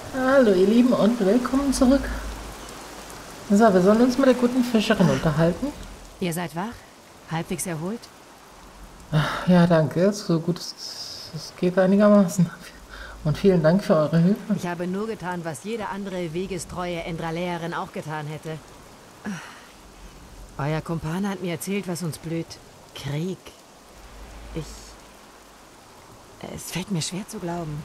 Hallo ihr Lieben und willkommen zurück. So, wir sollen uns mit der guten Fischerin unterhalten. Ihr seid wach? Halbwegs erholt? Ja, danke, so gut es geht einigermaßen. Und vielen Dank für eure Hilfe. Ich habe nur getan, was jede andere wegestreue Endraleerin auch getan hätte. Euer Kumpan hat mir erzählt, was uns blüht. Krieg. Es fällt mir schwer zu glauben.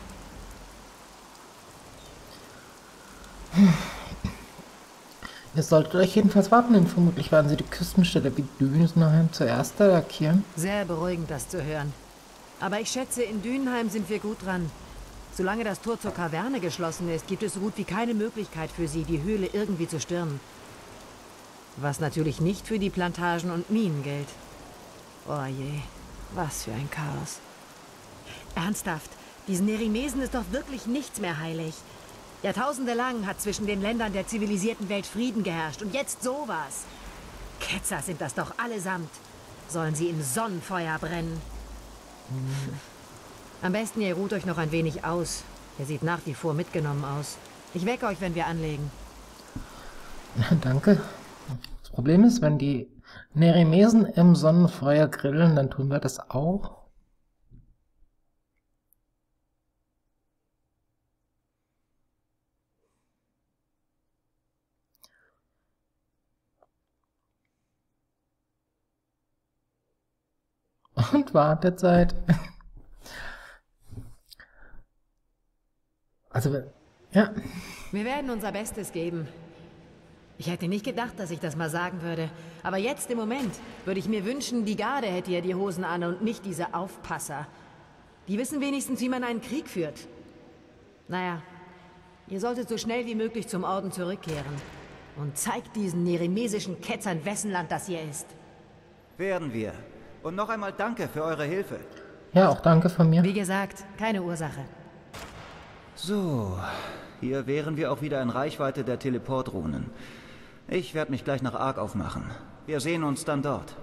Ihr solltet euch jedenfalls wappnen. Vermutlich werden sie die Küstenstädte wie Dünenheim zuerst attackieren. Sehr beruhigend, das zu hören. Aber ich schätze, in Dünenheim sind wir gut dran. Solange das Tor zur Kaverne geschlossen ist, gibt es so gut wie keine Möglichkeit für sie, die Höhle irgendwie zu stürmen. Was natürlich nicht für die Plantagen und Minen gilt. Oh je, was für ein Chaos. Ernsthaft, diesen Nerimesen ist doch wirklich nichts mehr heilig. Jahrtausende lang hat zwischen den Ländern der zivilisierten Welt Frieden geherrscht und jetzt sowas. Ketzer sind das doch allesamt. Sollen sie im Sonnenfeuer brennen? Am besten ihr ruht euch noch ein wenig aus. Ihr sieht nach wie vor mitgenommen aus. Ich wecke euch, wenn wir anlegen. Danke. Das Problem ist, wenn die Nerimesen im Sonnenfeuer grillen, dann tun wir das auch. Und Wartezeit. Also, ja. Wir werden unser Bestes geben. Ich hätte nicht gedacht, dass ich das mal sagen würde. Aber jetzt im Moment würde ich mir wünschen, die Garde hätte ja die Hosen an und nicht diese Aufpasser. Die wissen wenigstens, wie man einen Krieg führt. Naja, ihr solltet so schnell wie möglich zum Orden zurückkehren. Und zeigt diesen nerimesischen Ketzern, wessen Land das hier ist. Werden wir. Und noch einmal danke für eure Hilfe. Ja, auch danke von mir. Wie gesagt, keine Ursache. So, hier wären wir auch wieder in Reichweite der Teleportrunen. Ich werde mich gleich nach Ark aufmachen. Wir sehen uns dann dort.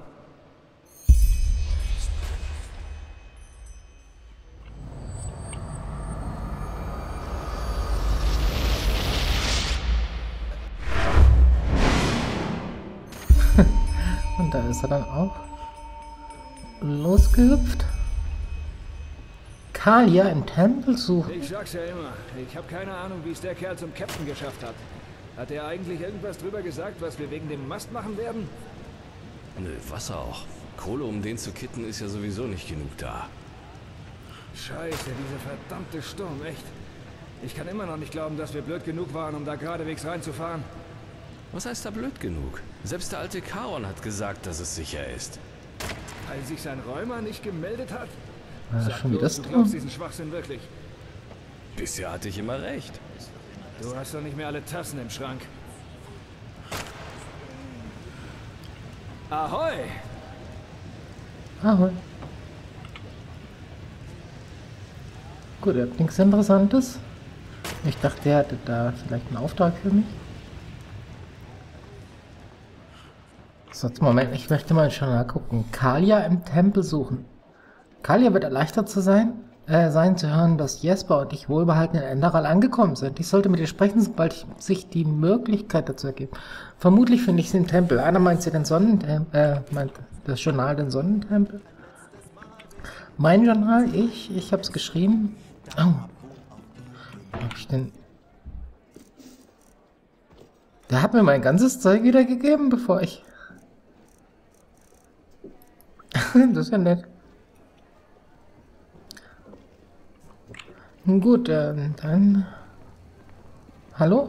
Und da ist er dann auch losgehüpft. Kalia im Tempel suchen. Ich sag's ja immer, ich habe keine Ahnung, wie es der Kerl zum Captain geschafft hat. Hat er eigentlich irgendwas drüber gesagt, was wir wegen dem Mast machen werden? Nö, was auch. Kohle, um den zu kitten, ist ja sowieso nicht genug da. Scheiße, dieser verdammte Sturm, echt. Ich kann immer noch nicht glauben, dass wir blöd genug waren, um da geradewegs reinzufahren. Was heißt da blöd genug? Selbst der alte Charon hat gesagt, dass es sicher ist. Weil sich sein Räumer nicht gemeldet hat? Schon Sag wieder bloß, du das glaubst diesen Schwachsinn wirklich. Bisher hatte ich immer recht. Du hast doch nicht mehr alle Tassen im Schrank. Ahoi! Ahoi. Gut, er hat nichts Interessantes. Ich dachte, er hätte da vielleicht einen Auftrag für mich. So, jetzt Moment, ich möchte mal schon nachgucken. Kalia im Tempel suchen. Kalia wird erleichtert zu sein zu hören, dass Jesper und ich wohlbehalten in Enderal angekommen sind. Ich sollte mit ihr sprechen, sobald sich die Möglichkeit dazu ergibt. Vermutlich finde ich sie im Tempel. Einer meint sie den meint das Journal den Sonnentempel. Mein Journal, ich habe es geschrieben. Oh. Hab ich denn... Der hat mir mein ganzes Zeug wiedergegeben, bevor ich... Das ist ja nett. Gut, dann... Hallo?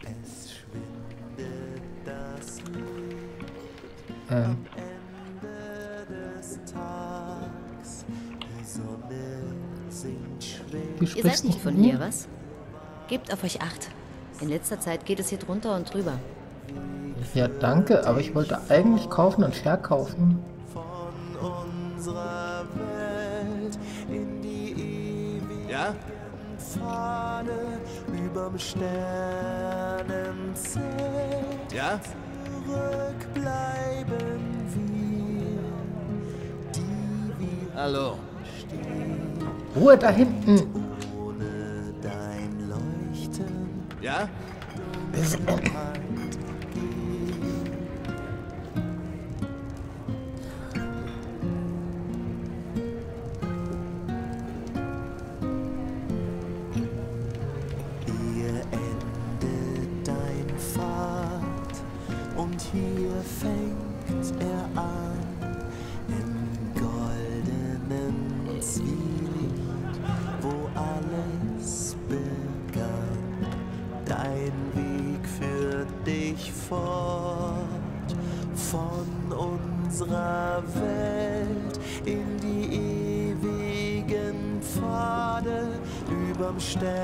Du Ihr sprichst seid nicht von hier, was? Gebt auf euch Acht. In letzter Zeit geht es hier drunter und drüber. Ja, danke, aber ich wollte eigentlich kaufen und verkaufen. Ja? Fahne überm Sternenzelt. Ja? Zurückbleiben wir, die wir Hallo. Stehen, Ruhe da hinten! ohne dein Leuchten. Ja? Hier endet dein Pfad und hier fängt er an im goldenen Zwielicht, wo alles begann. Dein Weg führt dich fort von unserer Welt in die ewigen Pfade überm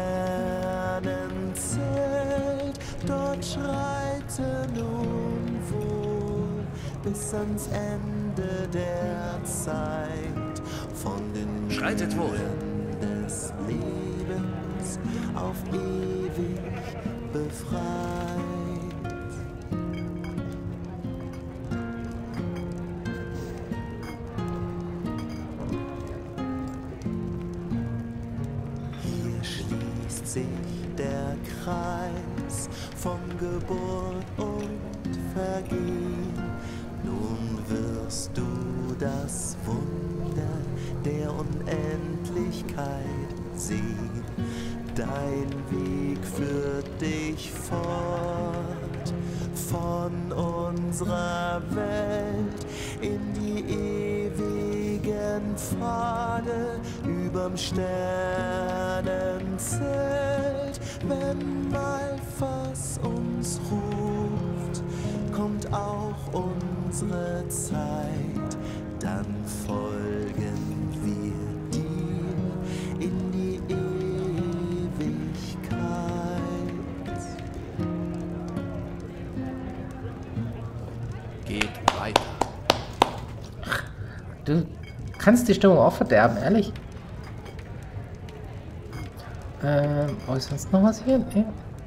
Sternenzelt. Dort schreite nun wohl bis ans Ende der Zeit von den Schreitet wohl. Mühen des Lebens auf ewig befreit. Hier schließt sich der Kreis von Geburt und Vergehen. Nun wirst du das Wunder der Unendlichkeit sehen. Dein Weg führt dich fort von unserer Welt in die ewigen Pfade überm Sternenzelt. Wenn Malphas uns ruft, kommt auch unsere Zeit, dann folgen wir dir in die Ewigkeit. Geht weiter. Du kannst die Stimmung auch verderben, ehrlich. Oh, ist sonst noch was hier? Nee.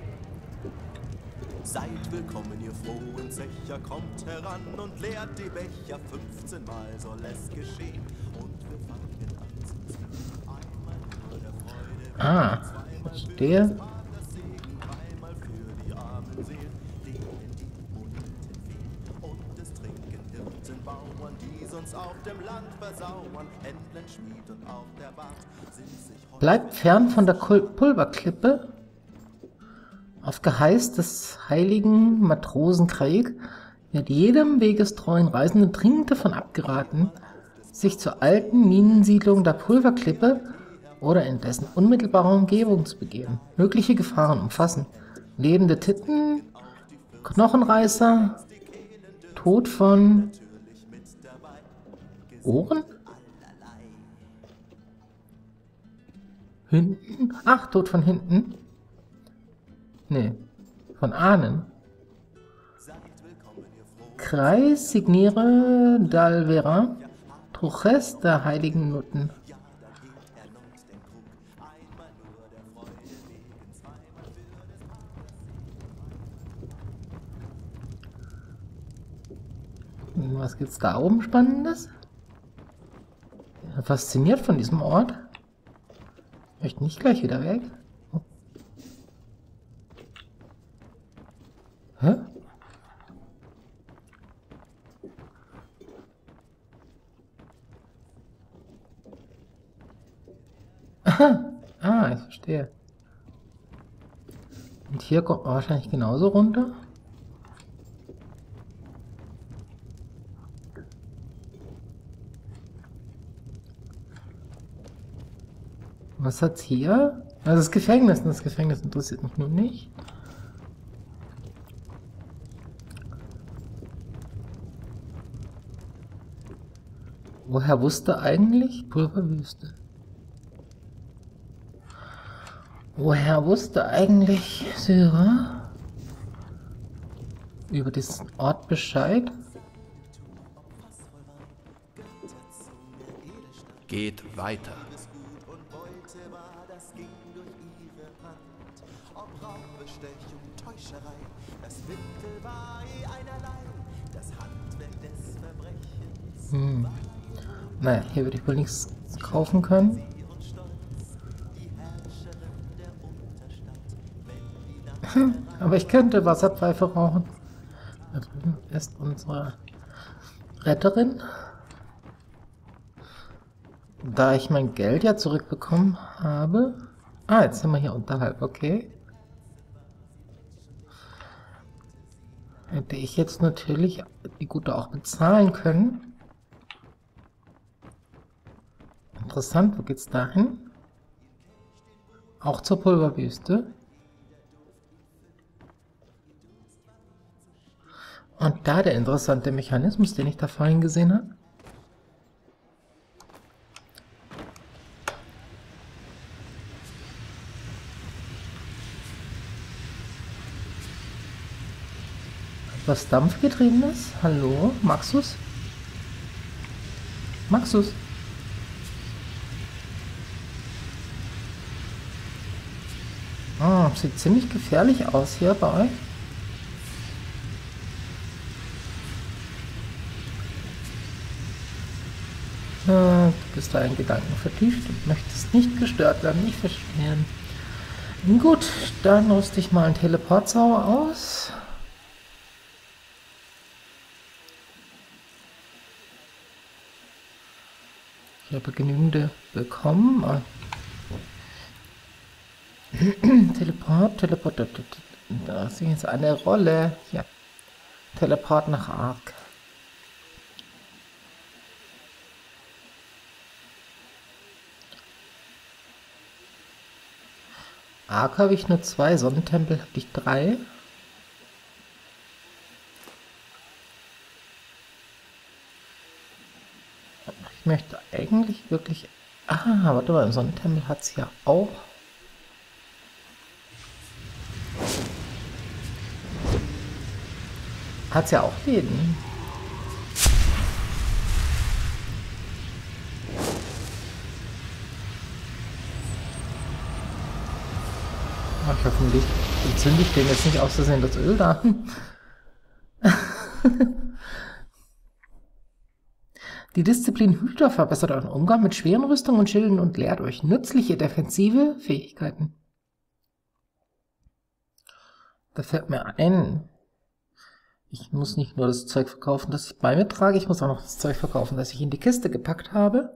Seid willkommen, ihr frohen Zecher, kommt heran und leert die Becher. 15 Mal soll es geschehen und wir fangen an zu ziehen. Einmal nur der Freude, Ah, verstehe. das Segen, dreimal für die armen Seelen, denen die Moneten fehlen. Und es trinken Hirten, Bauern, die sonst auf dem Land versauern. Händlen, Schmied und auch der Bart sind sich heute... Bleibt fern von der Pulverklippe. Auf Geheiß des heiligen Matrosen Craig wird jedem wegestreuen Reisenden dringend davon abgeraten, sich zur alten Minensiedlung der Pulverklippe oder in dessen unmittelbarer Umgebung zu begeben. Mögliche Gefahren umfassen lebende Titten, Knochenreißer, Tod von Ohren? Hinten? Ach, Tod von hinten. Nee, von Ahnen. Kreis signiere Dalvera, Truches der heiligen Nutten. Was gibt's da oben Spannendes? Ja, fasziniert von diesem Ort. Ich möchte nicht gleich wieder weg. Oh. Hä? Aha. Ah, ich verstehe. Und hier kommt man wahrscheinlich genauso runter. Was hat's hier? Also das Gefängnis. Das Gefängnis interessiert mich nun nicht. Woher wusste eigentlich Pulverwüste? Woher wusste eigentlich Syra über diesen Ort Bescheid? Geht weiter. Naja, hier würde ich wohl nichts kaufen können. Aber ich könnte Wasserpfeife rauchen. Da drüben ist unsere Retterin. Da ich mein Geld ja zurückbekommen habe. Ah, jetzt sind wir hier unterhalb, okay. Hätte ich jetzt natürlich die Gute auch bezahlen können. Interessant, wo geht's da hin? Auch zur Pulverwüste. Und da der interessante Mechanismus, den ich da vorhin gesehen habe. Was dampfgetriebenes? Hallo, Maxus? Maxus? Oh, sieht ziemlich gefährlich aus hier bei euch. Du bist da in Gedanken vertieft und möchtest nicht gestört werden, ich verstehe. Gut, dann rüste ich mal einen Teleportzauber aus. Ich habe genügende bekommen. Teleport. Da ist jetzt eine Rolle. Ja. Teleport nach Ark. Ark habe ich nur 2, Sonnentempel habe ich 3. Ich möchte eigentlich wirklich... Ah, warte mal, im Sonnentempel hat es ja auch... Hat's ja auch Läden. Ach, hoffentlich zünde ich dem jetzt nicht aus Versehen das Öl da. Die Disziplin Hüter verbessert euren Umgang mit schweren Rüstungen und Schilden und lehrt euch nützliche defensive Fähigkeiten. Da fällt mir ein, ich muss nicht nur das Zeug verkaufen, das ich bei mir trage, ich muss auch noch das Zeug verkaufen, das ich in die Kiste gepackt habe.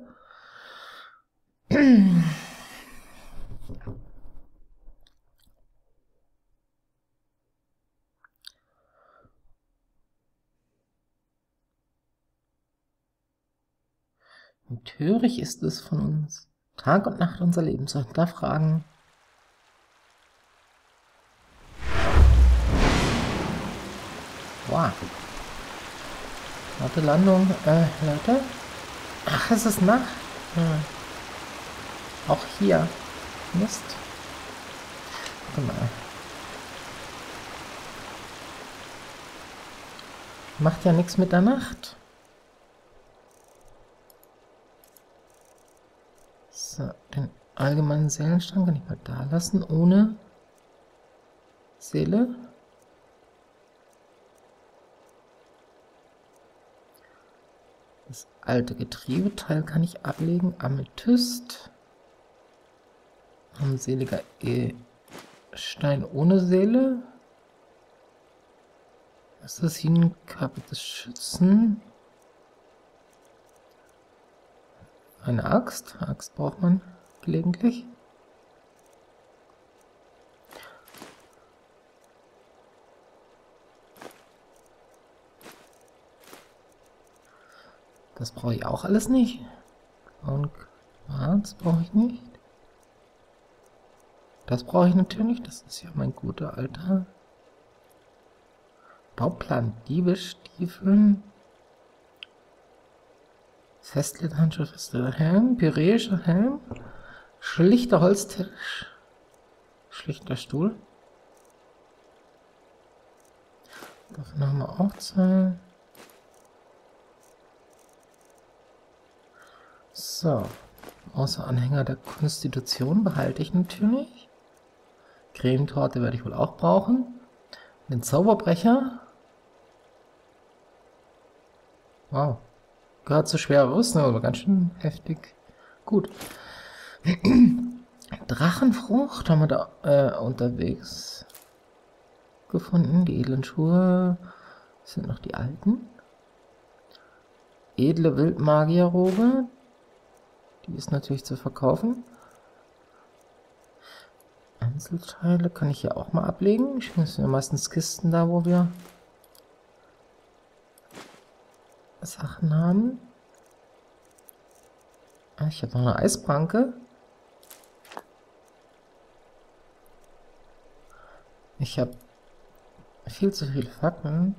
Und töricht ist es von uns, Tag und Nacht unser Leben zu hinterfragen. Wow. Warte, Landung. Leute. Ach, es ist Nacht. Hm. Auch hier. Mist. Warte mal. Macht ja nichts mit der Nacht. So, den allgemeinen Seelenstrang kann ich mal da lassen, ohne Seele. Das alte Getriebeteil kann ich ablegen. Amethyst. Armseliger Stein ohne Seele. Assassinenkappe des Schützen. Eine Axt. Axt braucht man gelegentlich. Das brauche ich auch alles nicht. Und Quarz brauche ich nicht. Das brauche ich natürlich. Das ist ja mein guter alter Bauplan. Diebestiefeln. Festlederhandschuhe, fester Helm. Pyräischer Helm. Schlichter Holztisch. Schlichter Stuhl. Davon haben wir auch 2. So, außer Anhänger der Konstitution behalte ich natürlich. Cremetorte werde ich wohl auch brauchen. Den Zauberbrecher. Wow. Gehört zu schwerer Rüstung, aber ganz schön heftig. Gut. Drachenfrucht haben wir da unterwegs. gefunden. Die edlen Schuhe sind noch die alten. Edle Wildmagierrobe. Die ist natürlich zu verkaufen. Einzelteile kann ich hier auch mal ablegen. Ich muss ja meistens Kisten da, wo wir Sachen haben. Ah, ich habe noch eine Eispranke. Ich habe viel zu viele Fackeln.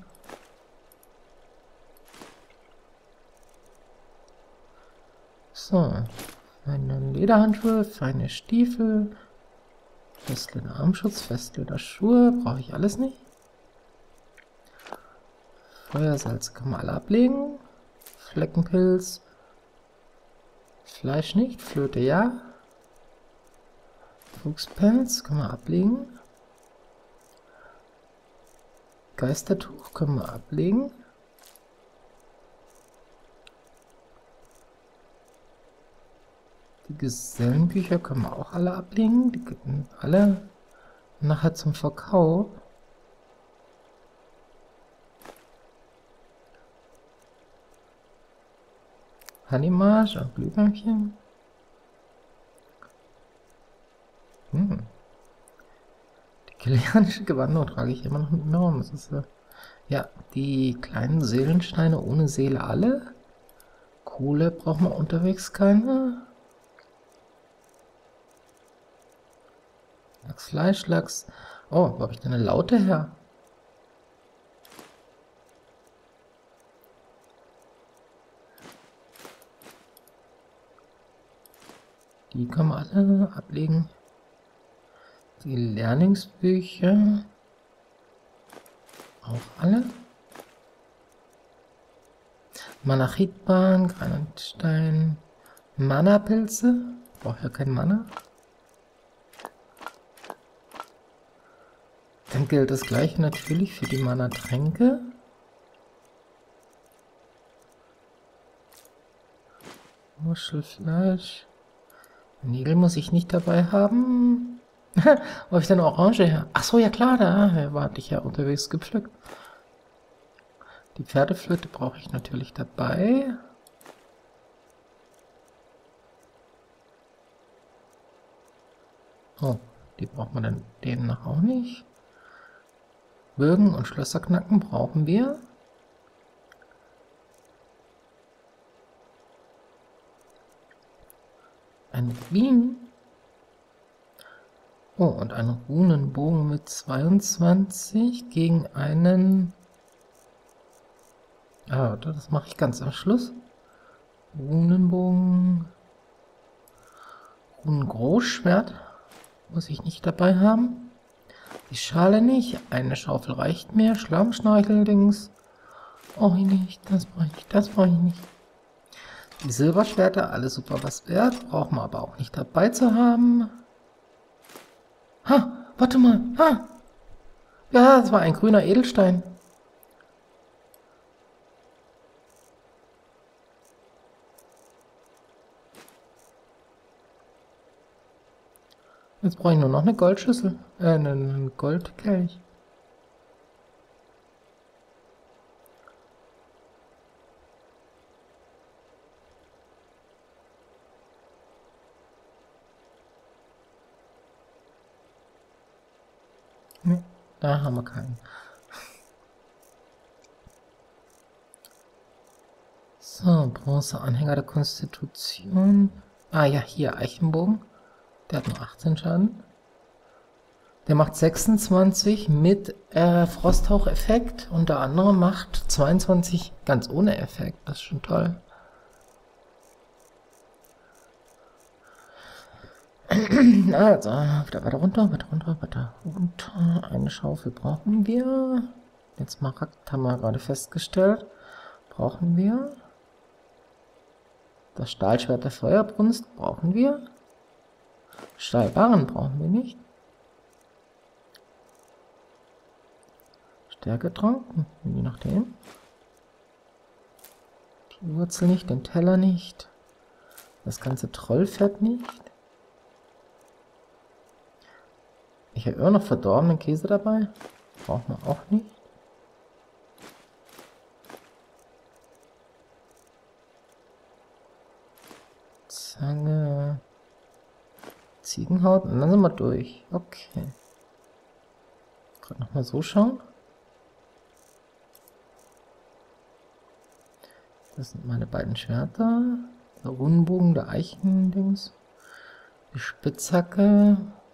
So, eine Lederhandschuhe, feine Stiefel, Festleder Armschutz, Festleder Schuhe, brauche ich alles nicht. Feuersalz kann man alle ablegen. Fleckenpilz, Fleisch nicht, Flöte ja. Fuchspelz kann man ablegen. Geistertuch können wir ablegen. Die Gesellenbücher können wir auch alle ablegen. Die gehen alle nachher zum Verkauf. Honeymarsch und Glühwürmchen. Die kilianische Gewandung trage ich immer noch mit mir rum. Das ist, ja, die kleinen Seelensteine ohne Seele alle. Kohle braucht man unterwegs keine. Lachs, Fleisch, Lachs. Oh, wo habe ich denn eine Laute her? Die kann man alle ablegen. Die Lehrlingsbücher. Auch alle. Malachitbahn, Granatstein, Mana-Pilze. Braucht ja kein Mana. Dann gilt das gleiche natürlich für die Mana-Tränke. Muschelfleisch. Nägel muss ich nicht dabei haben. Wo habe ich denn Orange her? Ach so, ja klar, da hatte ich ja unterwegs gepflückt. Die Pferdeflöte brauche ich natürlich dabei. Oh, die braucht man dann demnach auch nicht. Bögen und Schlösserknacken brauchen wir. Ein Rubin. Oh, und ein Runenbogen mit 22 gegen einen... Ah, das mache ich ganz am Schluss. Runenbogen. Runengroßschwert muss ich nicht dabei haben. Die Schale nicht. Eine Schaufel reicht mir. Schlammschnarcheldings. Brauche ich nicht. Das brauche ich nicht. Das brauche ich nicht. Die Silberschwerter, alle super was wert. Braucht man aber auch nicht dabei zu haben. Ha, warte mal. Ha. Ja, das war ein grüner Edelstein. Jetzt brauche ich nur noch eine Goldschüssel. Einen Goldkelch. Ne, da haben wir keinen. So, Bronzeanhänger der Konstitution. Ah ja, hier, Eichenbogen. Der hat nur 18 Schaden. Der macht 26 mit Frosthauch-Effekt und der andere macht 22 ganz ohne Effekt. Das ist schon toll. Also, weiter runter, weiter runter, weiter runter. Eine Schaufel brauchen wir. Jetzt Marakt haben wir gerade festgestellt. Brauchen wir. Das Stahlschwert der Feuerbrunst brauchen wir. Stahlbarren brauchen wir nicht. Stärketrank, je nachdem. Die Wurzel nicht, den Teller nicht. Das ganze Trollfett nicht. Ich habe immer noch verdorbenen Käse dabei. Braucht man auch nicht. Zange. Ziegenhaut. Und dann sind wir durch. Okay. Gerade nochmal so schauen. Das sind meine beiden Schwerter. Der Runenbogen, der Eichendings. Die Spitzhacke.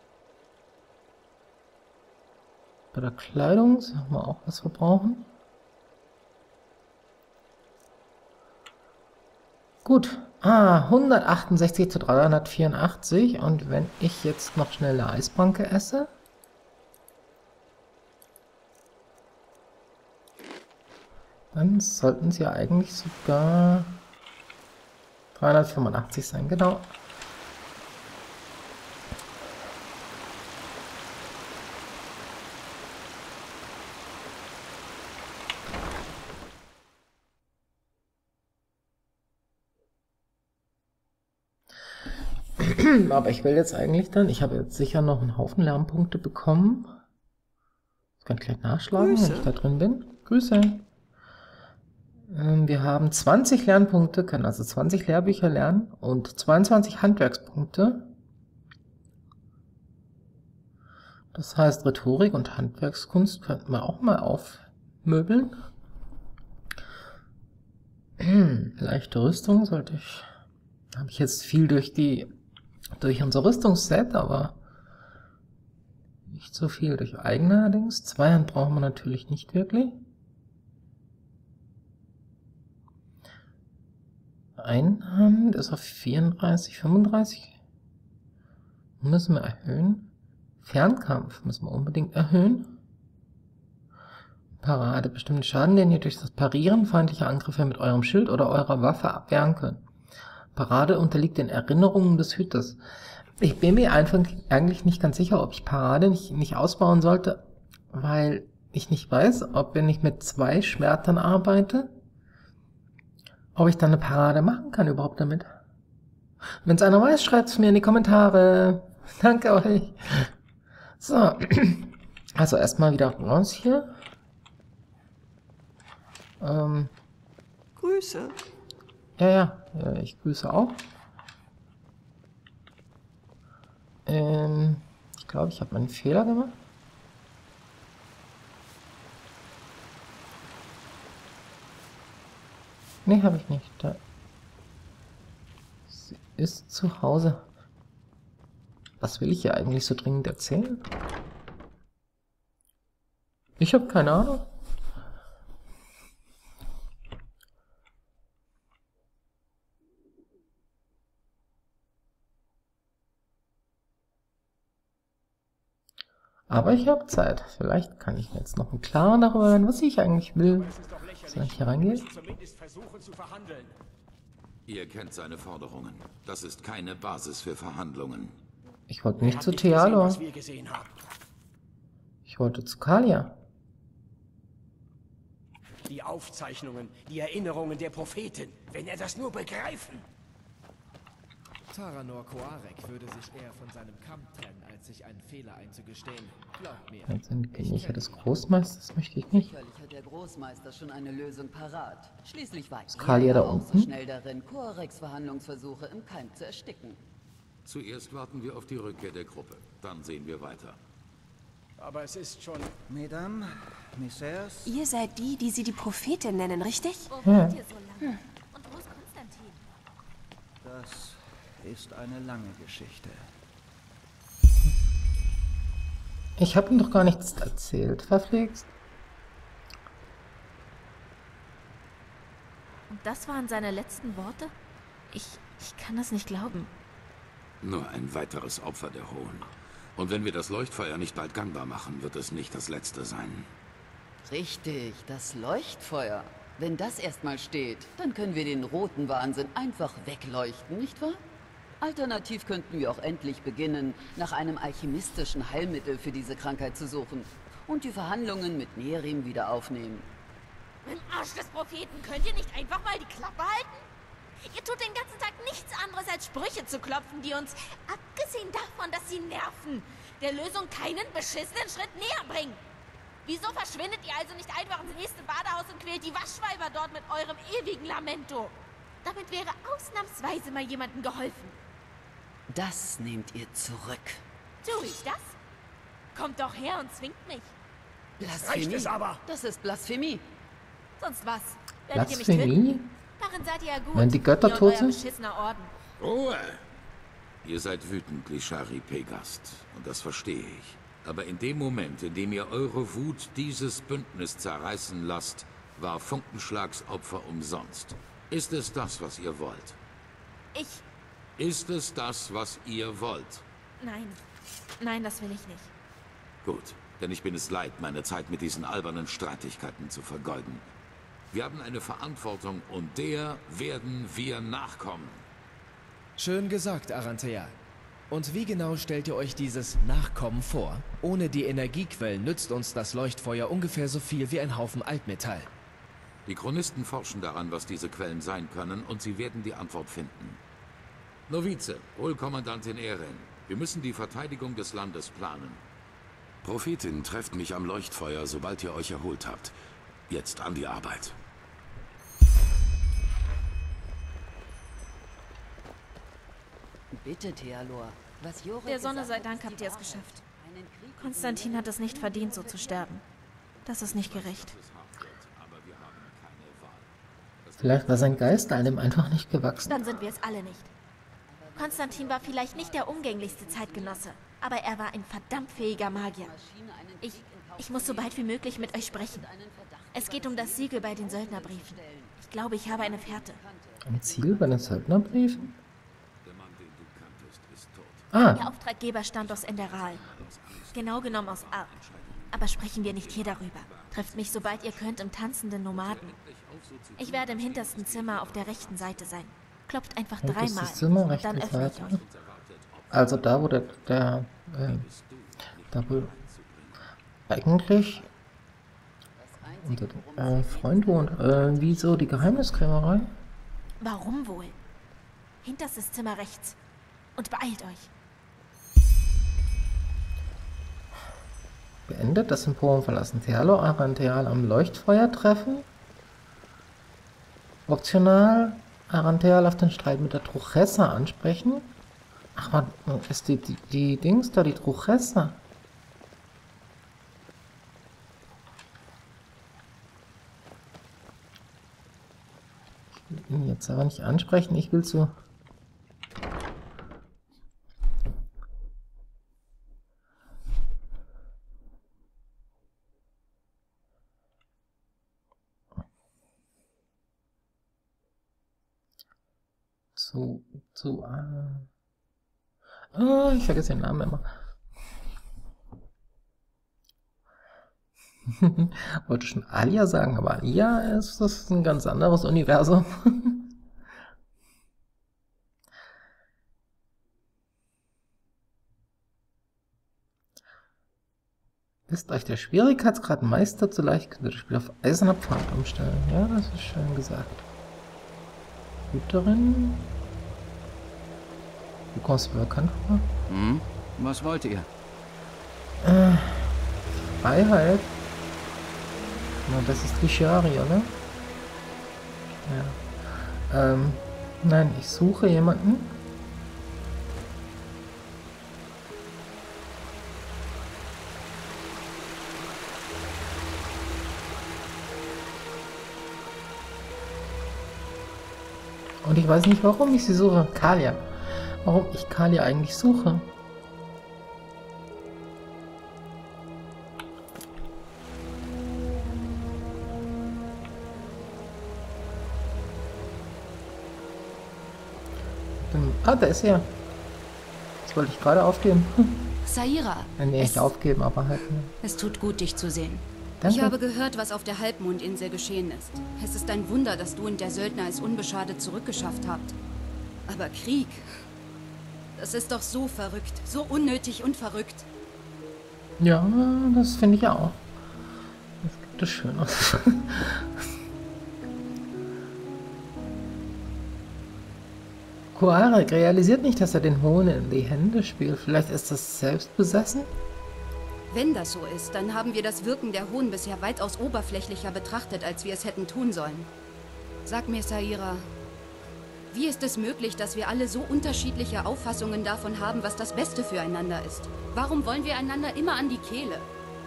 Bei der Kleidung sagen wir auch, was wir brauchen. Gut. 168 zu 384. Und wenn ich jetzt noch schnell eine Eisbanke esse. Dann sollten sie ja eigentlich sogar 385 sein, genau. Aber ich will jetzt eigentlich dann, ich habe jetzt sicher noch einen Haufen Lernpunkte bekommen. Das kann ich gleich nachschlagen, wenn ich da drin bin. Grüße. Wir haben 20 Lernpunkte, können also 20 Lehrbücher lernen und 22 Handwerkspunkte. Das heißt, Rhetorik und Handwerkskunst könnten wir auch mal aufmöbeln. Leichte Rüstung sollte ich... Habe ich jetzt viel durch unser Rüstungsset, aber nicht so viel durch eigene allerdings. Zweihand brauchen wir natürlich nicht wirklich. Einhand ist auf 34, 35. Müssen wir erhöhen. Fernkampf müssen wir unbedingt erhöhen. Parade, bestimmten Schaden, den ihr durch das Parieren feindlicher Angriffe mit eurem Schild oder eurer Waffe abwehren könnt. Parade unterliegt den Erinnerungen des Hüters. Ich bin mir einfach eigentlich nicht ganz sicher, ob ich Parade nicht ausbauen sollte, weil ich nicht weiß, ob wenn ich mit 2 Schwertern arbeite, ob ich dann eine Parade machen kann überhaupt damit. Wenn es einer weiß, schreibt es mir in die Kommentare. Danke euch. So, also erstmal wieder raus hier. Grüße. Ja, ich grüße auch. Ich glaube, ich habe einen Fehler gemacht. Nee, habe ich nicht. Da. Sie ist zu Hause. Was will ich hier eigentlich so dringend erzählen? Ich habe keine Ahnung. Aber ich habe Zeit. Vielleicht kann ich mir jetzt noch Klaren darüber werden, was ich eigentlich will. Soll ich hier reingehen? Ihr kennt seine Forderungen. Das ist keine Basis für Verhandlungen. Ich wollte nicht zu Thealo. Ich wollte zu Kalia. Die Aufzeichnungen, die Erinnerungen der Prophetin. Wenn er das nur begreifen. Taranor Koarek würde sich eher von seinem Kamm trennen, als sich einen Fehler einzugestehen. Glaub mir. Jetzt sind die Gemächer des Großmeisters, möchte ich nicht. Sicherlich hat der Großmeister schon eine Lösung parat. Schließlich war Kalia da auch unten? so schnell darin, Koareks Verhandlungsversuche im Keim zu ersticken. Zuerst warten wir auf die Rückkehr der Gruppe. Dann sehen wir weiter. Aber es ist schon... Mesdames, Messieurs... Ihr seid die, die sie die Prophetin nennen, richtig? Ja. Und wo ist Konstantin? Das ist eine lange Geschichte. Ich habe ihm doch gar nichts erzählt, verflixt. Und das waren seine letzten Worte? Ich kann das nicht glauben. Nur ein weiteres Opfer der Hohen. Und wenn wir das Leuchtfeuer nicht bald gangbar machen, wird es nicht das letzte sein. Richtig, das Leuchtfeuer. Wenn das erstmal steht, dann können wir den roten Wahnsinn einfach wegleuchten, nicht wahr? Alternativ könnten wir auch endlich beginnen, nach einem alchemistischen Heilmittel für diese Krankheit zu suchen und die Verhandlungen mit Nerim wieder aufnehmen. Im Arsch des Propheten, könnt ihr nicht einfach mal die Klappe halten? Ihr tut den ganzen Tag nichts anderes als Sprüche zu klopfen, die uns, abgesehen davon, dass sie nerven, der Lösung keinen beschissenen Schritt näher bringen. Wieso verschwindet ihr also nicht einfach ins nächste Badehaus und quält die Waschweiber dort mit eurem ewigen Lamento? Damit wäre ausnahmsweise mal jemandem geholfen. Das nehmt ihr zurück. Tue ich das? Kommt doch her und zwingt mich. Blasphemie. Reicht es aber? Das ist Blasphemie. Sonst was? Werdet ihr mich Blasphemie? töten? Darin seid ihr ja gut. Wenn die Götter Ihr und tot euer sind? beschissener Orden. Ruhe! Ihr seid wütend, Lishari Pegast. Und das verstehe ich. Aber in dem Moment, in dem ihr eure Wut dieses Bündnis zerreißen lasst, war Funkenschlags Opfer umsonst. Ist es das, was ihr wollt? Ist es das, was ihr wollt? Nein. Nein, das will ich nicht. Gut, denn ich bin es leid, meine Zeit mit diesen albernen Streitigkeiten zu vergeuden. Wir haben eine Verantwortung und der werden wir nachkommen. Schön gesagt, Arantheal. Und wie genau stellt ihr euch dieses Nachkommen vor? Ohne die Energiequellen nützt uns das Leuchtfeuer ungefähr so viel wie ein Haufen Altmetall. Die Chronisten forschen daran, was diese Quellen sein können, und sie werden die Antwort finden. Novize, hol Kommandantin Eren. Wir müssen die Verteidigung des Landes planen. Prophetin, trefft mich am Leuchtfeuer, sobald ihr euch erholt habt. Jetzt an die Arbeit. Bitte, Thealor. Was Jorek Der Sonne gesagt sei hat, Dank ist habt die ihr es Wahrheit. geschafft. Einen Krieg Konstantin hat es nicht verdient, so zu sterben. Das ist nicht gerecht. Vielleicht war sein Geist einem einfach nicht gewachsen. Dann sind wir es alle nicht. Konstantin war vielleicht nicht der umgänglichste Zeitgenosse, aber er war ein verdammt fähiger Magier. Ich muss so bald wie möglich mit euch sprechen. Es geht um das Siegel bei den Söldnerbriefen. Ich glaube, ich habe eine Fährte. Ein Ziel bei den Söldnerbriefen? Ah, Ihr Auftraggeber stammt aus Enderal. Genau genommen aus Ark. Aber sprechen wir nicht hier darüber. Trefft mich, sobald ihr könnt, im tanzenden Nomaden. Ich werde im hintersten Zimmer auf der rechten Seite sein. Klopft einfach das dreimal ist Zimmer, und rechte dann öffne ich Seite. euch. Also da, wo da wo eigentlich unser Freund wohnt. Wieso die Geheimniskrämerei? Warum wohl? Hinterstes Zimmer rechts. Und beeilt euch. Beendet das Emporium verlassen. Thealor Arantheal am Leuchtfeuer treffen. Optional Arantheal auf den Streit mit der Truchessa ansprechen. Ach man, ist die Dings da, die Truchessa. Ich will ihn jetzt aber nicht ansprechen, ich will zu... ich vergesse den Namen immer. Wollte schon Alia sagen, aber Alia ist das ein ganz anderes Universum. Ist euch der Schwierigkeitsgrad Meister zu leicht, könnt ihr das Spiel auf Eiserner Pfad umstellen. Ja, das ist schön gesagt. Hüterin. Du kommst mir bekannt vor. Hm? Was wollt ihr? Freiheit. Na, das ist Lishari, oder? Ja. Nein, ich suche jemanden. Und ich weiß nicht, warum ich sie suche. Kalia. Warum ich Kalia eigentlich suche. Ah, da ist er. Das wollte ich gerade aufgeben. Saira. Nee, nicht aufgeben, aber halt. Es tut gut, dich zu sehen. Danke. Ich habe gehört, was auf der Halbmondinsel geschehen ist. Es ist ein Wunder, dass du und der Söldner es unbeschadet zurückgeschafft habt. Aber Krieg, das ist doch so verrückt, so unnötig und verrückt. Ja, das finde ich auch. Das gibt es Schönes. Koarek realisiert nicht, dass er den Hohn in die Hände spielt. Vielleicht ist das selbst besessen? Wenn das so ist, dann haben wir das Wirken der Hohn bisher weitaus oberflächlicher betrachtet, als wir es hätten tun sollen. Sag mir, Saira, wie ist es möglich, dass wir alle so unterschiedliche Auffassungen davon haben, was das Beste füreinander ist? Warum wollen wir einander immer an die Kehle?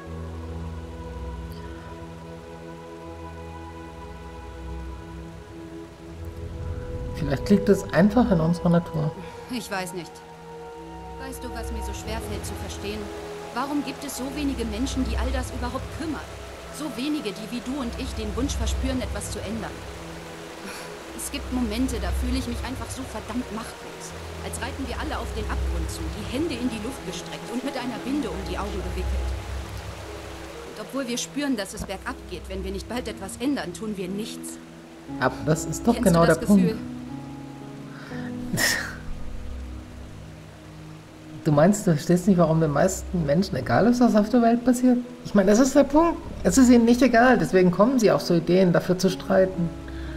Vielleicht liegt es einfach in unserer Natur. Ich weiß nicht. Weißt du, was mir so schwer fällt zu verstehen? Warum gibt es so wenige Menschen, die all das überhaupt kümmern? So wenige, die wie du und ich den Wunsch verspüren, etwas zu ändern. Es gibt Momente, da fühle ich mich einfach so verdammt machtlos. Als reiten wir alle auf den Abgrund zu, die Hände in die Luft gestreckt und mit einer Binde um die Augen gewickelt. Und obwohl wir spüren, dass es bergab geht, wenn wir nicht bald etwas ändern, tun wir nichts. Aber das ist doch Kennst genau du das der Gefühl? Punkt. Du meinst, du verstehst nicht, warum den meisten Menschen egal ist, was auf der Welt passiert? Ich meine, das ist der Punkt. Es ist ihnen nicht egal, deswegen kommen sie auf so Ideen, dafür zu streiten.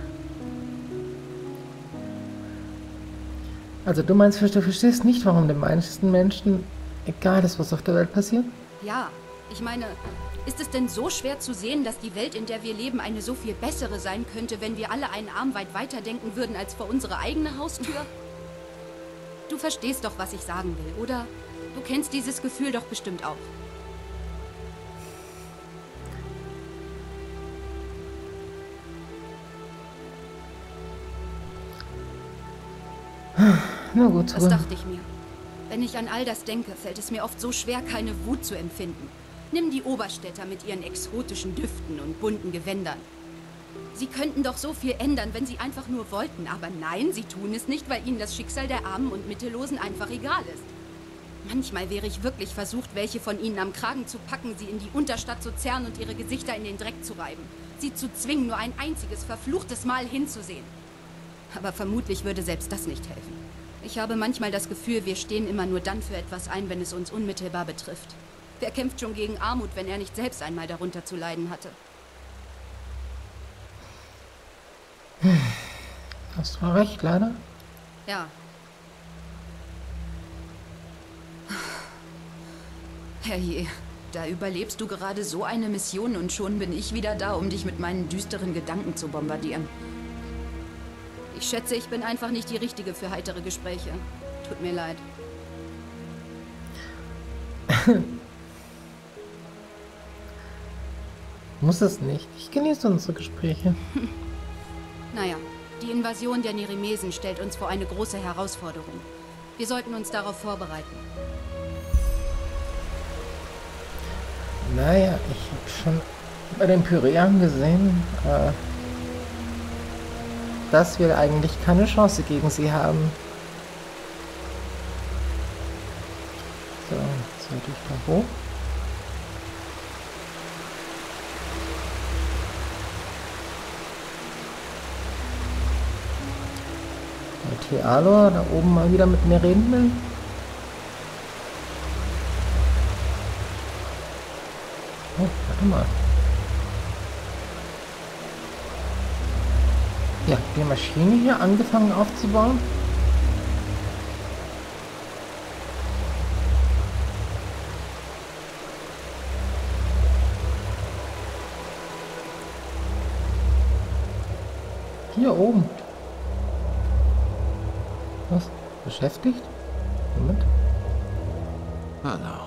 Also du meinst, du verstehst nicht, warum den meisten Menschen egal ist, was auf der Welt passiert? Ja, ich meine, ist es denn so schwer zu sehen, dass die Welt, in der wir leben, eine so viel bessere sein könnte, wenn wir alle einen Arm weit weiter denken würden als vor unsere eigene Haustür? Du verstehst doch, was ich sagen will, oder? Du kennst dieses Gefühl doch bestimmt auch. Na gut. Das dachte ich mir. Wenn ich an all das denke, fällt es mir oft so schwer, keine Wut zu empfinden. Nimm die Oberstädter mit ihren exotischen Düften und bunten Gewändern. Sie könnten doch so viel ändern, wenn sie einfach nur wollten. Aber nein, sie tun es nicht, weil ihnen das Schicksal der Armen und Mittellosen einfach egal ist. Manchmal wäre ich wirklich versucht, welche von ihnen am Kragen zu packen, sie in die Unterstadt zu zerren und ihre Gesichter in den Dreck zu reiben. Sie zu zwingen, nur ein einziges verfluchtes Mal hinzusehen. Aber vermutlich würde selbst das nicht helfen. Ich habe manchmal das Gefühl, wir stehen immer nur dann für etwas ein, wenn es uns unmittelbar betrifft. Wer kämpft schon gegen Armut, wenn er nicht selbst einmal darunter zu leiden hatte? Hast du recht, leider. Ja. Herrje, da überlebst du gerade so eine Mission und schon bin ich wieder da, um dich mit meinen düsteren Gedanken zu bombardieren. Ich schätze, ich bin einfach nicht die Richtige für heitere Gespräche. Tut mir leid. Muss es nicht. Ich genieße unsere Gespräche. Naja, die Invasion der Nerimesen stellt uns vor eine große Herausforderung. Wir sollten uns darauf vorbereiten. Naja, ich habe schon bei den Pyrean gesehen, dass wir eigentlich keine Chance gegen sie haben. So, jetzt sollte ich da hoch. Thealor da oben mal wieder mit mir reden will. Oh, warte mal. Ja, die Maschine hier angefangen aufzubauen. Hier oben. Was? Beschäftigt? Moment. Hallo.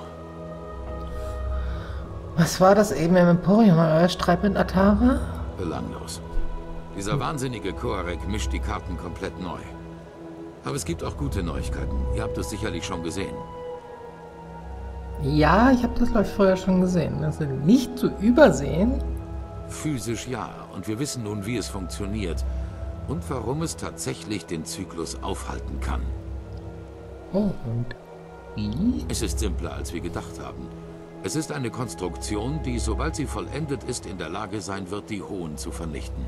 Was war das eben im Emporium? Euer Streit mit Atara? Belanglos. Dieser wahnsinnige Koarek mischt die Karten komplett neu. Aber es gibt auch gute Neuigkeiten. Ihr habt es sicherlich schon gesehen. Ja, ich habe das, glaube ich, vorher schon gesehen. Das ist nicht zu übersehen. Physisch ja. Und wir wissen nun, wie es funktioniert. Und warum es tatsächlich den Zyklus aufhalten kann. Oh, und wie? Es ist simpler, als wir gedacht haben. Es ist eine Konstruktion, die, sobald sie vollendet ist, in der Lage sein wird, die Hohen zu vernichten.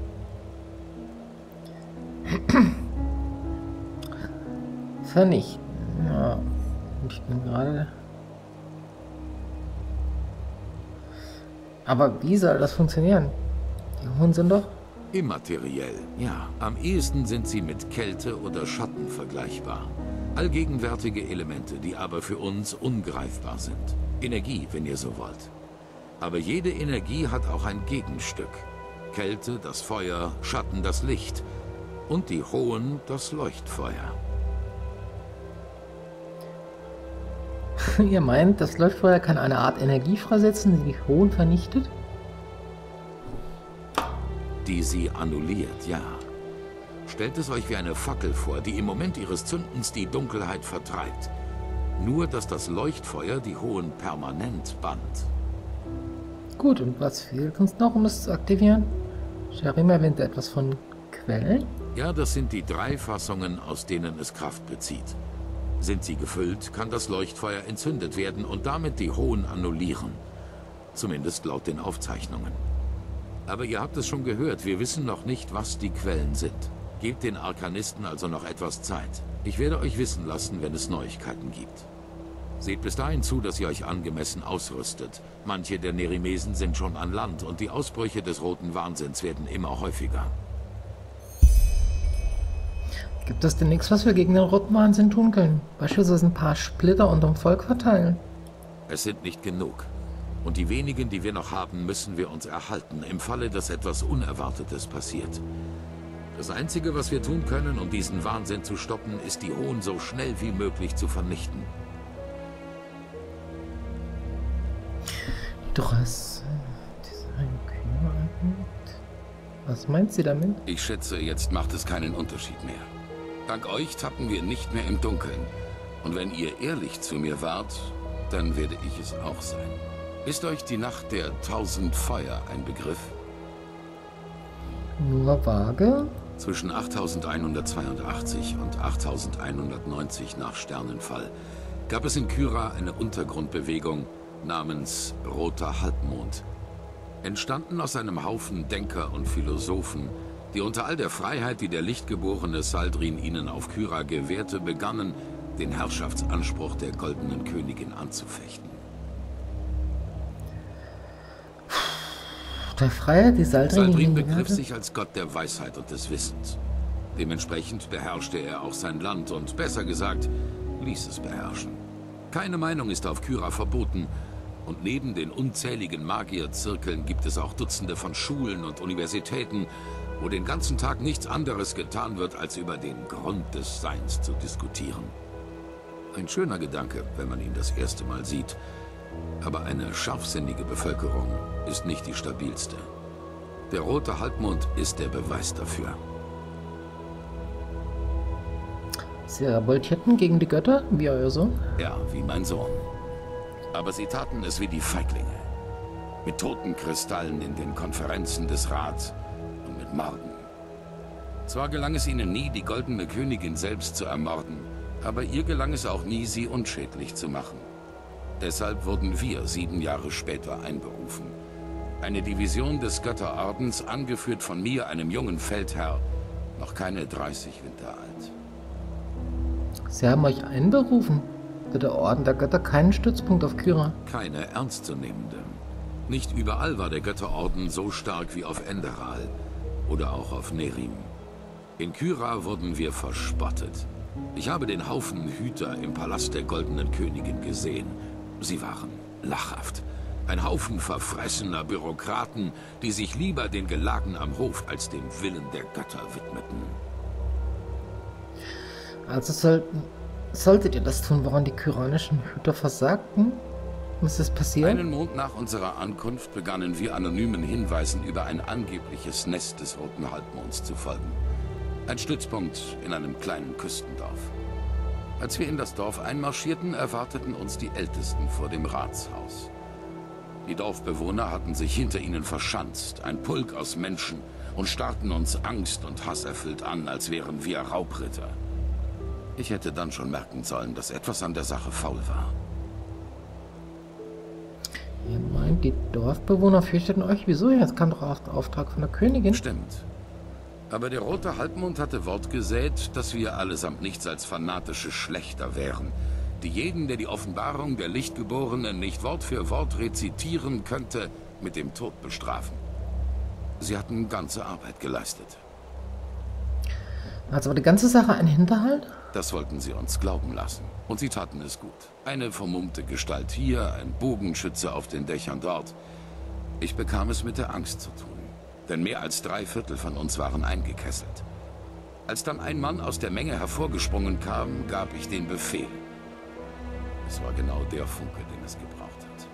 Vernichten. Ja. Und ich bin gerade... Aber wie soll das funktionieren? Die Hohen sind doch... Immateriell, ja. Am ehesten sind sie mit Kälte oder Schatten vergleichbar. Allgegenwärtige Elemente, die aber für uns ungreifbar sind. Energie, wenn ihr so wollt. Aber jede Energie hat auch ein Gegenstück. Kälte, das Feuer, Schatten, das Licht. Und die Hohen, das Leuchtfeuer. Ihr meint, das Leuchtfeuer kann eine Art Energie freisetzen, die Hohen vernichtet? Die sie annulliert, ja. Stellt es euch wie eine Fackel vor, die im Moment ihres Zündens die Dunkelheit vertreibt. Nur, dass das Leuchtfeuer die Hohen permanent bannt. Gut, und was fehlt uns noch, um es zu aktivieren? Sharim erwähnte etwas von Quellen? Ja, das sind die 3 Fassungen, aus denen es Kraft bezieht. Sind sie gefüllt, kann das Leuchtfeuer entzündet werden und damit die Hohen annullieren. Zumindest laut den Aufzeichnungen. Aber ihr habt es schon gehört, wir wissen noch nicht, was die Quellen sind. Gebt den Arkanisten also noch etwas Zeit. Ich werde euch wissen lassen, wenn es Neuigkeiten gibt. Seht bis dahin zu, dass ihr euch angemessen ausrüstet. Manche der Nerimesen sind schon an Land und die Ausbrüche des Roten Wahnsinns werden immer häufiger. Gibt es denn nichts, was wir gegen den Roten Wahnsinn tun können? Beispielsweise ein paar Splitter unterm Volk verteilen? Es sind nicht genug. Und die wenigen, die wir noch haben, müssen wir uns erhalten, im Falle, dass etwas Unerwartetes passiert. Das Einzige, was wir tun können, um diesen Wahnsinn zu stoppen, ist, die Hohen so schnell wie möglich zu vernichten. Was meint sie damit? Ich schätze, jetzt macht es keinen Unterschied mehr. Dank euch tappen wir nicht mehr im Dunkeln. Und wenn ihr ehrlich zu mir wart, dann werde ich es auch sein. Ist euch die Nacht der 1000 Feuer ein Begriff? Nur vage? Zwischen 8182 und 8190 nach Sternenfall gab es in Kyra eine Untergrundbewegung namens Roter Halbmond. Entstanden aus einem Haufen Denker und Philosophen, die unter all der Freiheit, die der lichtgeborene Saldrin ihnen auf Kyra gewährte, begannen, den Herrschaftsanspruch der Goldenen Königin anzufechten. Der Freiheit, die Saldrin begriff sich als Gott der Weisheit und des Wissens. Dementsprechend beherrschte er auch sein Land und, besser gesagt, ließ es beherrschen. Keine Meinung ist auf Kyra verboten und neben den unzähligen Magierzirkeln gibt es auch Dutzende von Schulen und Universitäten, wo den ganzen Tag nichts anderes getan wird, als über den Grund des Seins zu diskutieren. Ein schöner Gedanke, wenn man ihn das erste Mal sieht. Aber eine scharfsinnige Bevölkerung ist nicht die stabilste. Der Rote Halbmond ist der Beweis dafür. Sie revoltierten gegen die Götter, wie euer Sohn? Ja, wie mein Sohn. Aber sie taten es wie die Feiglinge. Mit toten Kristallen in den Konferenzen des Rats und mit Morden. Zwar gelang es ihnen nie, die Goldene Königin selbst zu ermorden, aber ihr gelang es auch nie, sie unschädlich zu machen. Deshalb wurden wir 7 Jahre später einberufen. Eine Division des Götterordens, angeführt von mir, einem jungen Feldherr, noch keine 30 Winter alt. Sie haben euch einberufen? Hat der Orden der Götter keinen Stützpunkt auf Kyra? Keine ernstzunehmende. Nicht überall war der Götterorden so stark wie auf Enderal oder auch auf Nerim. In Kyra wurden wir verspottet. Ich habe den Haufen Hüter im Palast der Goldenen Königin gesehen. Sie waren lachhaft. Ein Haufen verfressener Bürokraten, die sich lieber den Gelagen am Hof als dem Willen der Götter widmeten. Also solltet ihr das tun, woran die kyranischen Hüter versagten? Was ist passiert? Einen Monat nach unserer Ankunft begannen wir anonymen Hinweisen über ein angebliches Nest des Roten Halbmonds zu folgen. Ein Stützpunkt in einem kleinen Küstendorf. Als wir in das Dorf einmarschierten, erwarteten uns die Ältesten vor dem Ratshaus. Die Dorfbewohner hatten sich hinter ihnen verschanzt, ein Pulk aus Menschen, und starrten uns angst- und hasserfüllt an, als wären wir Raubritter. Ich hätte dann schon merken sollen, dass etwas an der Sache faul war. Ihr meint, die Dorfbewohner fürchteten euch? Wieso? Jetzt kam doch auch der Auftrag von der Königin. Stimmt. Aber der Rote Halbmond hatte Wort gesät, dass wir allesamt nichts als fanatische Schlächter wären, die jeden, der die Offenbarung der Lichtgeborenen nicht Wort für Wort rezitieren könnte, mit dem Tod bestrafen. Sie hatten ganze Arbeit geleistet. Also war die ganze Sache ein Hinterhalt? Das wollten sie uns glauben lassen. Und sie taten es gut. Eine vermummte Gestalt hier, ein Bogenschütze auf den Dächern dort. Ich bekam es mit der Angst zu tun. Denn mehr als 3/4 von uns waren eingekesselt. Als dann ein Mann aus der Menge hervorgesprungen kam, gab ich den Befehl. Es war genau der Funke, den es gebraucht hat.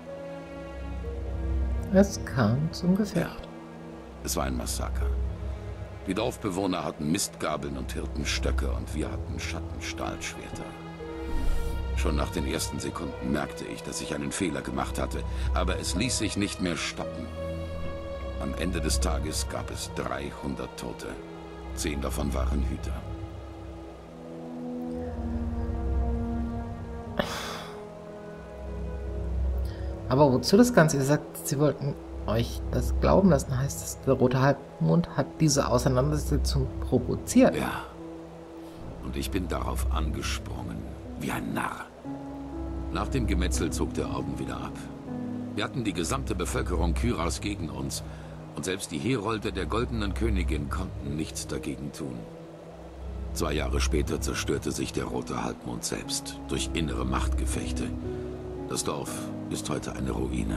Es kam zum Gefecht. Ja, es war ein Massaker. Die Dorfbewohner hatten Mistgabeln und Hirtenstöcke und wir hatten Schattenstahlschwerter. Schon nach den ersten Sekunden merkte ich, dass ich einen Fehler gemacht hatte, aber es ließ sich nicht mehr stoppen. Am Ende des Tages gab es 300 Tote. 10 davon waren Hüter. Aber wozu das Ganze? Ihr sagt, sie wollten euch das glauben lassen. Heißt das, der Rote Halbmond hat diese Auseinandersetzung provoziert? Ja. Und ich bin darauf angesprungen, wie ein Narr. Nach dem Gemetzel zog der Orden wieder ab. Wir hatten die gesamte Bevölkerung Kyras gegen uns. Und selbst die Herolde der Goldenen Königin konnten nichts dagegen tun. 2 Jahre später zerstörte sich der Rote Halbmond selbst durch innere Machtgefechte. Das Dorf ist heute eine Ruine.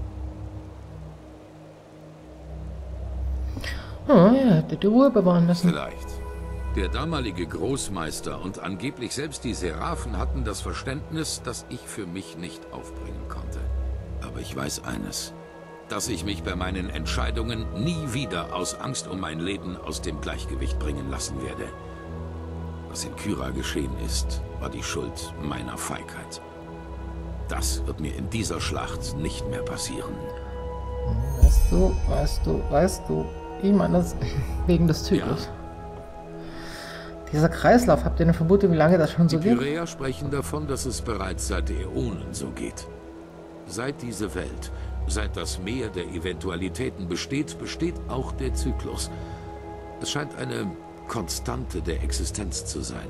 Oh, ja, hätte die Ruhe bewahren müssen. Vielleicht. Der damalige Großmeister und angeblich selbst die Seraphen hatten das Verständnis, das ich für mich nicht aufbringen konnte. Aber ich weiß eines. Dass ich mich bei meinen Entscheidungen nie wieder aus Angst um mein Leben aus dem Gleichgewicht bringen lassen werde. Was in Kyra geschehen ist, war die Schuld meiner Feigheit. Das wird mir in dieser Schlacht nicht mehr passieren. Weißt du, ich meine das wegen des Zyklus. Ja. Dieser Kreislauf, habt ihr eine Vermutung, wie lange das schon so geht? Die Pyräer sprechen davon, dass es bereits seit Äonen so geht. Seit diese Welt, seit das Meer der Eventualitäten besteht, besteht auch der Zyklus. Es scheint eine Konstante der Existenz zu sein.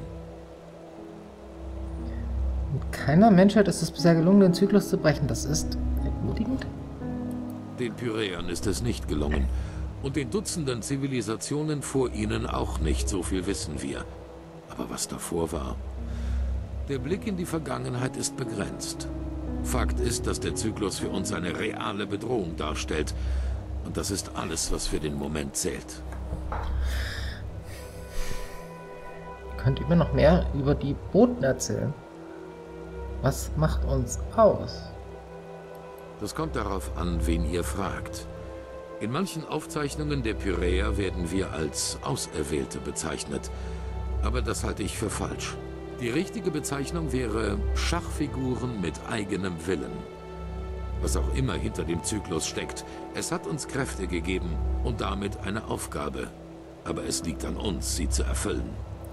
Und keiner Menschheit ist es bisher gelungen, den Zyklus zu brechen. Das ist entmutigend. Den Pyräern ist es nicht gelungen. Und den Dutzenden Zivilisationen vor ihnen auch nicht, so viel wissen wir. Aber was davor war? Der Blick in die Vergangenheit ist begrenzt. Fakt ist, dass der Zyklus für uns eine reale Bedrohung darstellt. Und das ist alles, was für den Moment zählt. Könnt ihr mir noch mehr über die Boten erzählen? Was macht uns aus? Das kommt darauf an, wen ihr fragt. In manchen Aufzeichnungen der Pyräer werden wir als Auserwählte bezeichnet. Aber das halte ich für falsch. Die richtige Bezeichnung wäre Schachfiguren mit eigenem Willen. Was auch immer hinter dem Zyklus steckt, es hat uns Kräfte gegeben und damit eine Aufgabe. Aber es liegt an uns, sie zu erfüllen.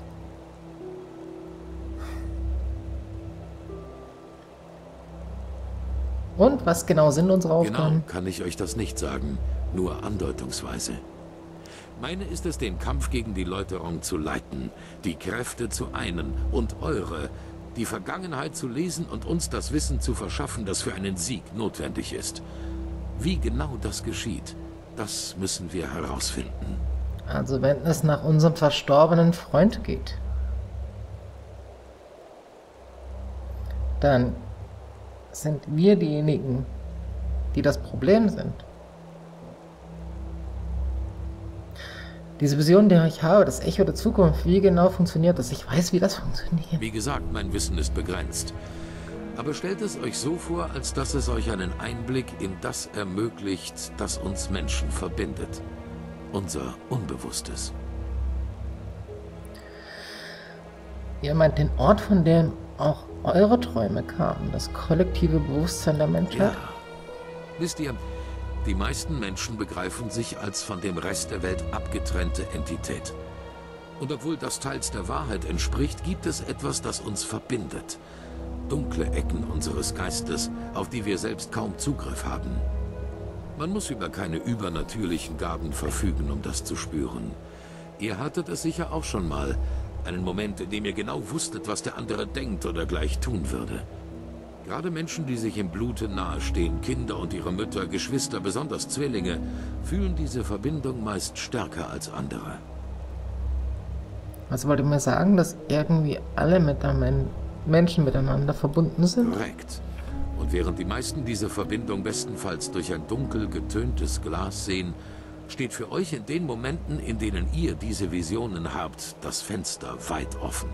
Und was genau sind unsere Aufgaben? Genau kann ich euch das nicht sagen, nur andeutungsweise. Meine ist es, den Kampf gegen die Läuterung zu leiten, die Kräfte zu einen und eure, die Vergangenheit zu lesen und uns das Wissen zu verschaffen, das für einen Sieg notwendig ist. Wie genau das geschieht, das müssen wir herausfinden. Also wenn es nach unserem verstorbenen Freund geht, dann sind wir diejenigen, die das Problem sind. Diese Vision, die ich habe, das Echo der Zukunft, wie genau funktioniert das? Ich weiß, wie das funktioniert. Wie gesagt, mein Wissen ist begrenzt. Aber stellt es euch so vor, als dass es euch einen Einblick in das ermöglicht, das uns Menschen verbindet. Unser Unbewusstes. Ihr meint den Ort, von dem auch eure Träume kamen, das kollektive Bewusstsein der Menschheit? Ja. Wisst ihr, die meisten Menschen begreifen sich als von dem Rest der Welt abgetrennte Entität. Und obwohl das teils der Wahrheit entspricht, gibt es etwas, das uns verbindet. Dunkle Ecken unseres Geistes, auf die wir selbst kaum Zugriff haben. Man muss über keine übernatürlichen Gaben verfügen, um das zu spüren. Ihr hattet es sicher auch schon mal. Einen Moment, in dem ihr genau wusstet, was der andere denkt oder gleich tun würde. Gerade Menschen, die sich im Blute nahestehen, Kinder und ihre Mütter, Geschwister, besonders Zwillinge, fühlen diese Verbindung meist stärker als andere. Also wollte mir sagen, dass irgendwie alle Menschen miteinander verbunden sind? Korrekt. Und während die meisten diese Verbindung bestenfalls durch ein dunkel getöntes Glas sehen, steht für euch in den Momenten, in denen ihr diese Visionen habt, das Fenster weit offen.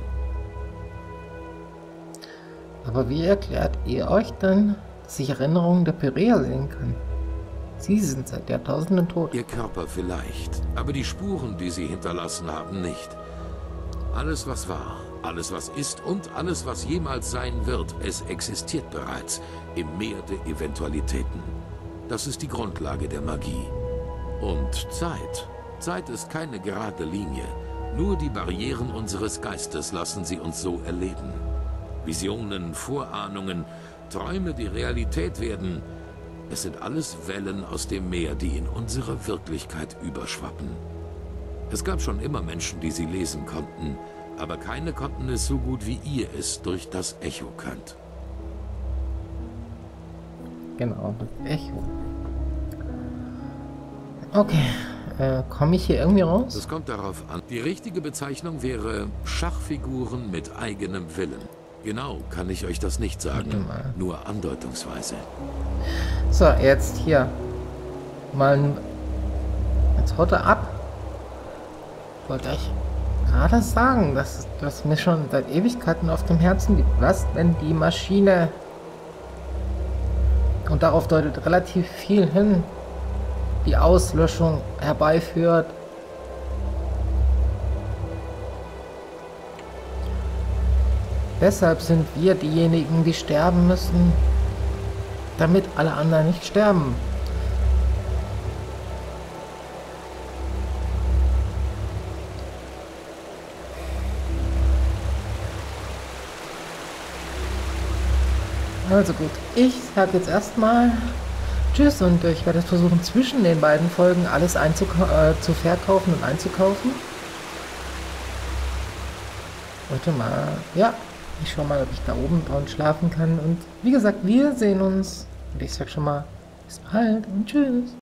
Aber wie erklärt ihr euch dann, dass ich Erinnerungen der Perea sehen kann? Sie sind seit Jahrtausenden tot. Ihr Körper vielleicht, aber die Spuren, die sie hinterlassen haben, nicht. Alles, was war, alles, was ist und alles, was jemals sein wird, es existiert bereits im Meer der Eventualitäten. Das ist die Grundlage der Magie. Und Zeit. Zeit ist keine gerade Linie. Nur die Barrieren unseres Geistes lassen sie uns so erleben. Visionen, Vorahnungen, Träume, die Realität werden. Es sind alles Wellen aus dem Meer, die in unsere Wirklichkeit überschwappen. Es gab schon immer Menschen, die sie lesen konnten, aber keine konnten es so gut wie ihr es durch das Echo könnt. Genau, das Echo. Okay, komme ich hier irgendwie raus? Das kommt darauf an. Die richtige Bezeichnung wäre Schachfiguren mit eigenem Willen. Genau kann ich euch das nicht sagen, nur andeutungsweise. So, jetzt hier. Jetzt haut er ab. Wollte ich gerade sagen, dass das mir schon seit Ewigkeiten auf dem Herzen liegt. Was, wenn die Maschine, und darauf deutet relativ viel hin, die Auslöschung herbeiführt? Deshalb sind wir diejenigen, die sterben müssen, damit alle anderen nicht sterben. Also gut, ich sage jetzt erstmal Tschüss und ich werde jetzt versuchen, zwischen den beiden Folgen alles zu verkaufen und einzukaufen. Warte mal, ja, ich schaue mal, ob ich da oben dran schlafen kann und wie gesagt, wir sehen uns und ich sag schon mal bis bald und tschüss.